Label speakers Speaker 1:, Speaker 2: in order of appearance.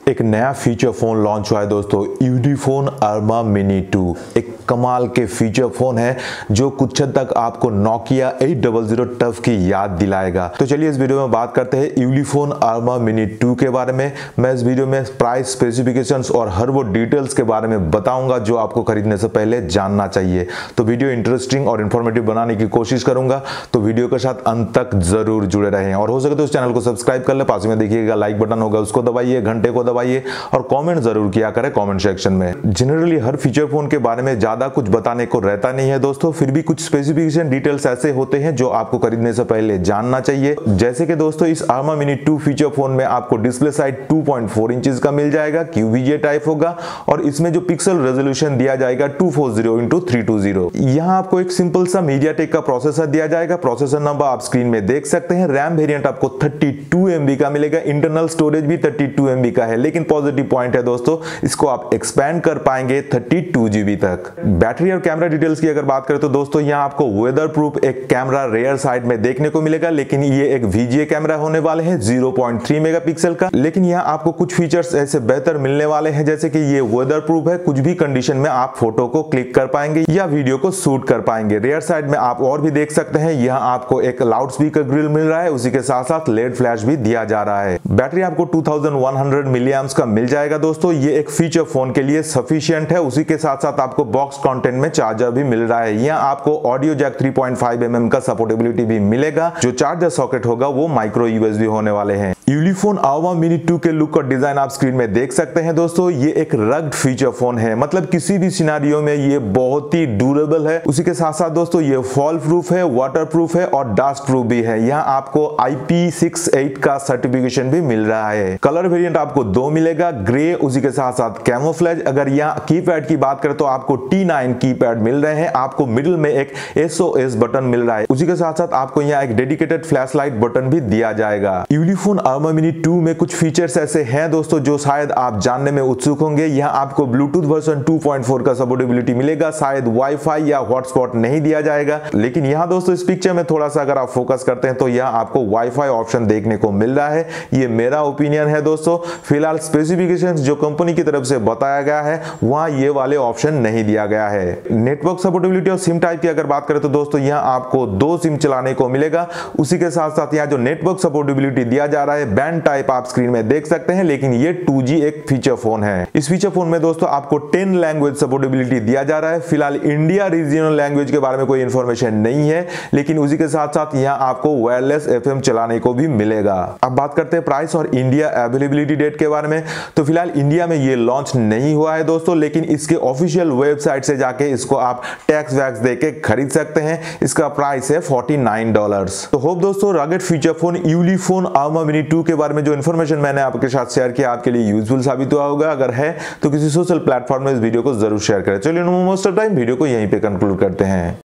Speaker 1: एक नया feature phone launch हुआ है दोस्तों, यूलीफोन अरमा मिनी 2। एक कमाल के फीचर फोन है जो कुछ हद तक आपको नोकिया 800 टफ की याद दिलाएगा। तो चलिए इस वीडियो में बात करते हैं यूलीफोन अरमा मिनी 2 के बारे में। मैं इस वीडियो में प्राइस, स्पेसिफिकेशंस और हर वो डिटेल्स के बारे में बताऊंगा जो आपको खरीदने से पहले जानना चाहिए। तो वीडियो इंटरेस्टिंग और इन्फॉर्मेटिव बनाने की कोशिश करूंगा, तो वीडियो के साथ अंत तक जरूर जुड़े रहें। और हो सके तो इस चैनल को सब्सक्राइब कर ले, पास में देखिएगा लाइक बटन होगा उसको दबाइए, घंटे को दबाइए और कमेंट जरूर किया करें कमेंट सेक्शन में। जनरली हर फीचर फोन के बारे में ज्यादा कुछ बताने को रहता नहीं है दोस्तों, फिर भी कुछ स्पेसिफिकेशन डिटेल्स ऐसे होते हैं जो आपको खरीदने से पहले जानना चाहिए। जैसे कि दोस्तों इस अरमा मिनी 2 फीचर फोन में आपको डिस्प्ले साइज 2.4 इंचेस का मिल जाएगा, QVGA टाइप होगा और इसमें जो पिक्सल रेजोल्यूशन दिया जाएगा 240x320। यहाँ आपको एक सिंपल सा मीडियाटेक का प्रोसेसर दिया जाएगा। प्रोसेसर नंबर आप स्क्रीन में देख सकते हैं। रैम वेरिएंट आपको 32 MB का मिलेगा, इंटरनल स्टोरेज भी 32 MB का है, लेकिन पॉजिटिव पॉइंट है दोस्तों इसको आप एक्सपैंड कर पाएंगे 32 GB तक। बैटरी और कैमरा डिटेल्स की अगर बात करें तो दोस्तों यहाँ आपको वेदर प्रूफ एक कैमरा रेयर साइड में देखने को मिलेगा, लेकिन ये एक VGA कैमरा होने वाले हैं 0.3 मेगापिक्सल का। लेकिन यहाँ आपको कुछ फीचर्स ऐसे बेहतर मिलने वाले हैं, जैसे कि ये वेदर प्रूफ है, कुछ भी कंडीशन में आप फोटो को क्लिक कर पाएंगे या वीडियो को शूट कर पाएंगे। रेयर साइड में आप और भी देख सकते हैं, यहाँ आपको एक लाउड स्पीकर ग्रिल मिल रहा है, उसी के साथ साथ लेड फ्लैश भी दिया जा रहा है। बैटरी आपको 2100 मिलीएम्प्स का मिल जाएगा दोस्तों, ये एक फीचर फोन के लिए सफिशिएंट है। उसी के साथ साथ आपको बॉक्स कंटेंट में चार्जर भी मिल रहा है। यहाँ आपको ऑडियो जैक 3.5 mm का सपोर्टेबिलिटी भी मिलेगा। जो चार्जर सॉकेट होगा वो माइक्रो USB होने वाले हैं। यूलीफोन अरमा मिनी 2 के लुक और डिजाइन आप स्क्रीन में देख सकते हैं दोस्तों। ये एक रग्ड फीचर फोन है, मतलब किसी भी सिनेरियो में ये बहुत ही ड्यूरेबल है। उसी के साथ साथ दोस्तों ये फॉल प्रूफ है, वाटर प्रूफ है और डस्ट प्रूफ भी है। यहाँ आपको IP68 का सर्टिफिकेशन भी मिल रहा है। कलर वेरिएंट आपको 2 मिलेगा, ग्रे, उसी के साथ साथ कैमोफ्लेज। अगर यहाँ कीपैड की बात करें तो आपको T9 कीपैड मिल रहे हैं। आपको मिडिल में एक SOS बटन मिल रहा है, उसी के साथ साथ आपको यहाँ एक डेडिकेटेड फ्लैश लाइट बटन भी दिया जाएगा। यूलीफोन अरमा मिनी 2 में कुछ फीचर्स ऐसे हैं दोस्तों जो शायद आप जानने में उत्सुक होंगे। यहाँ आपको ब्लूटूथ वर्जन 2.4 का सपोर्टेबिलिटी मिलेगा, शायद वाईफाई या हॉटस्पॉट नहीं दिया जाएगा। लेकिन यहाँ दोस्तों इस पिक्चर में थोड़ा सा अगर आप फोकस करते हैं तो यहाँ आपको वाईफाई ऑप्शन देखने को मिल रहा है। ये मेरा ओपिनियन है दोस्तों, फिलहाल स्पेसिफिकेशंस जो कंपनी की तरफ से बताया गया है वहां ये वाले ऑप्शन नहीं दिया गया है। नेटवर्क सपोर्टेबिलिटी और सिम टाइप की अगर बात करें तो दोस्तों यहाँ आपको 2 सिम चलाने को मिलेगा। उसी के साथ साथ यहाँ जो नेटवर्क सपोर्टेबिलिटी दिया जा रहा है बैंड टाइप आप स्क्रीन में देख सकते हैं, लेकिन ये 2G एक फीचर फोन है। इस फीचर फोन में दोस्तों आपको 10 लैंग्वेज सपोर्टेबिलिटी दिया जा रहा है। फिलहाल इंडिया रीजनल लैंग्वेज के बारे में कोई इंफॉर्मेशन नहीं है, लेकिन उसी के साथ साथ यहाँ आपको वायरलेस FM चलाने को भी मिलेगा। अब बात करते हैं प्राइस और इंडिया अवेलेबिलिटी डेट के बारे में। तो फिलहाल इंडिया में ये लॉन्च नहीं हुआ है दोस्तों, लेकिन इसके ऑफिशियल वेबसाइट से जाके इसको आप टैक्स वैक्स देके खरीद सकते हैं। इसका प्राइस है $49। तो होप दोस्तों रगेड फीचर फोन यूलीफोन अरमा मिनी 2 के बारे में जो इन्फॉर्मेशन मैंने आपके साथ शेयर किया आपके लिए यूजफुल साबित हुआ होगा। अगर है तो किसी सोशल प्लेटफॉर्म में इस वीडियो को जरूर शेयर करें। चलिए मोस्ट ऑफ टाइम वीडियो को यहीं पे कंक्लूड करते हैं।